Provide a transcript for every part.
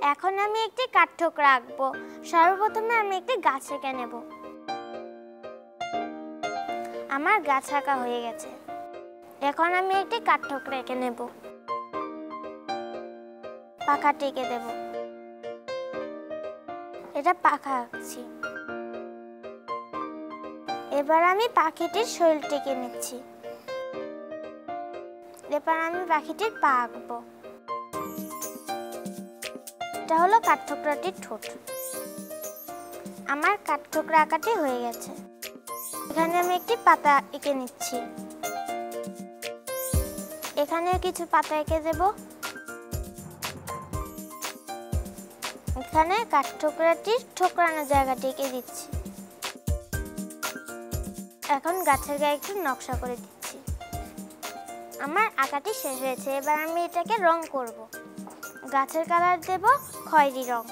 এখন আমি একটি কাঠঠোকরা আঁকবো। সর্বপ্রথমে আমি একটি গাছ এঁকে নেব। আমার গাছ আঁকা হয়ে গেছে। এখন আমি একটি কাঠঠোকরা এঁকে নেব। পাখাটি এঁকে দেব। এটা পাখা আঁকছি। এবার আমি পাখিটির শরীরটি এঁকে নিচ্ছি। এবার আমি পাখিটির পা আঁকবো। এটা হলো কাঠঠোকরাটির ঠোঁট। আমার কাঠঠোকরা আঁকাটি হয়ে গেছে। এখানে আমি একটি পাতা এঁকে নিচ্ছি। এখানে কিছু পাতা এঁকে দেব। এখানে কাঠঠোকরাটির ঠোকরানো জায়গাটি এঁকে দিচ্ছি। এখন গাছের গায়ে একটু নকশা করে দিচ্ছি। আমার আঁকাটি শেষ হয়েছে। এবার আমি এটাকে রং করব। গাছের কালার দেব খয়েরি রং।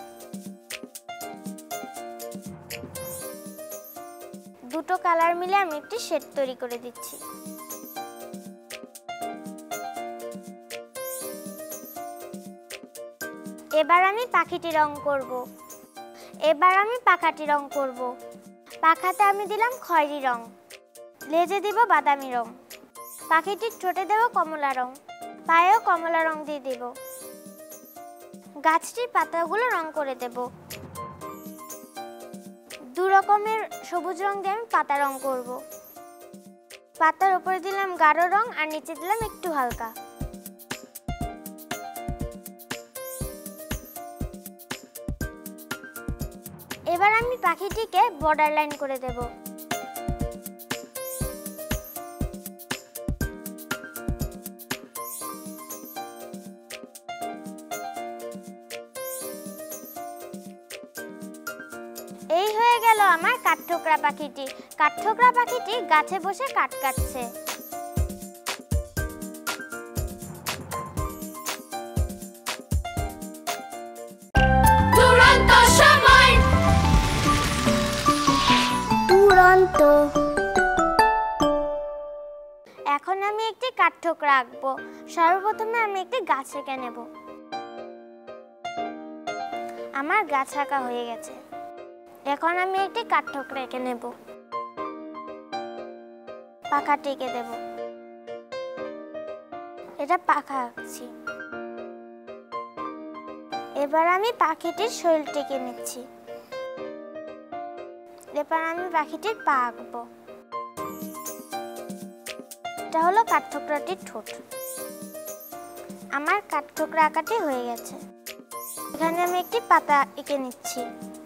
দুটো কালার মিলে আমি একটি শেড তৈরি করে দিচ্ছি। এবার আমি পাখিটি রং করব। এবার আমি পাখাটি রং করব। পাখাতে আমি দিলাম খয়েরি রং। লেজে দিব বাদামি রং। পাখিটির ঠোঁটে দেব কমলা রং। পায়েও কমলা রং দিয়ে দেব। গাছটির পাতাগুলো রং করে দেব। দু রকমের সবুজ রং দিয়ে আমি পাতা রং করব। পাতার উপরে দিলাম গাঢ় রং আর নিচে দিলাম একটু হালকা। এবার আমি পাখিটিকে বর্ডার লাইন করে দেব। এই হয়ে গেল আমার কাঠঠোকরা পাখিটি। কাঠঠোকরা পাখিটি গাছে বসে কাঠ কাটছে। দুরন্ত সময়। দুরন্ত। এখন আমি একটি কাঠঠোকরা আঁকবো। সর্বপ্রথমে আমি একটি গাছ এঁকে নেব। আমার গাছ আঁকা হয়ে গেছে। এখন আমি একটি কাঠঠোকরা এঁকে নেব। পাখাটি এঁকে দেব। এটা পাখা আঁকছি। এবার আমি পাখিটির শরীরটি এঁকে নিচ্ছি। এবার আমি পাখিটির পা আঁকবো। এটা হলো কাঠঠোকরাটির ঠোঁট। আমার কাঠঠোকরা আঁকাটি হয়ে গেছে। এখানে আমি একটি পাতা এঁকে নিচ্ছি।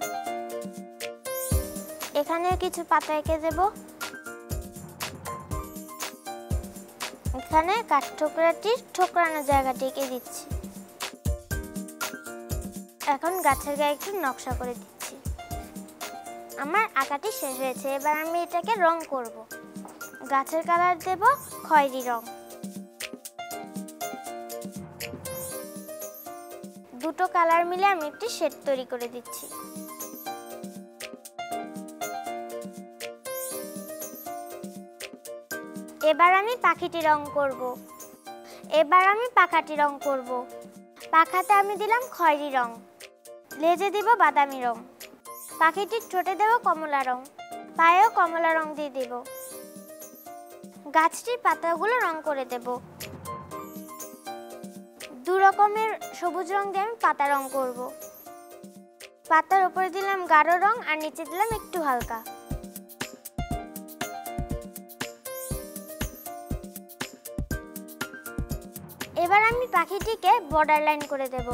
এখানে কিছু পাতা এঁকে দেব। এখানে কাঠঠোকরাটির ঠোকরানো জায়গাটি এঁকে দিচ্ছি। এখন গাছের গায়ে একটু নকশা করে দিচ্ছি। আমার আঁকাটি শেষ হয়েছে। এবার আমি এটাকে রং করব। গাছের কালার দেব খয়েরি রং। দুটো কালার মিলে আমি একটি শেড তৈরি করে দিচ্ছি। এবার আমি পাখিটি রং করব। এবার আমি পাখাটি রং করব। পাখাতে আমি দিলাম খয়েরি রং। লেজে দিব বাদামি রং। পাখিটির ঠোঁটে দেব কমলা রং। পায়েও কমলা রং দিয়ে দেব। গাছটির পাতাগুলো রং করে দেব। দু রকমের সবুজ রং দিয়ে আমি পাতা রং করব। পাতার উপরে দিলাম গাঢ় রং আর নিচে দিলাম একটু হালকা। এবার আমি পাখিটিকে বর্ডার লাইন করে দেব।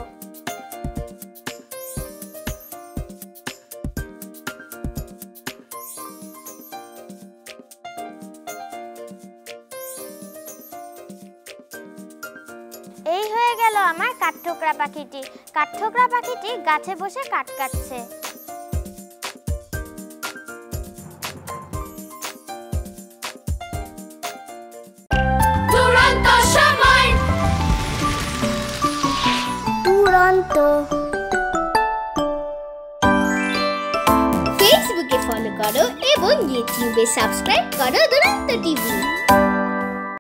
এই হয়ে গেল আমার কাঠঠোকরা পাখিটি। কাঠঠোকরা পাখিটি গাছে বসে কাঠ কাটছে। দুরন্ত সময়। দুরন্ত। ফেসবুকে ফলো করো এবং ইউটিউবে সাবস্ক্রাইব করো দুরন্ত টিভি।